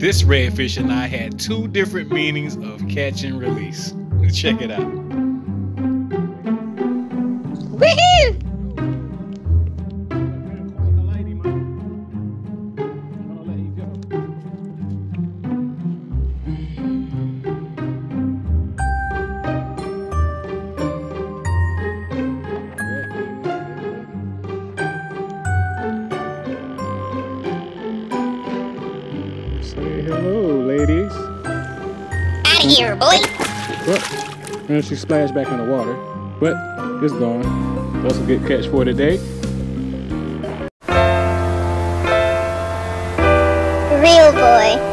This redfish and I had two different meanings of catch and release. Check it out. Woohoo! Say hello, ladies. Out of here, boy. Well, and she splashed back in the water, but it's gone. That's a good catch for today. Real boy.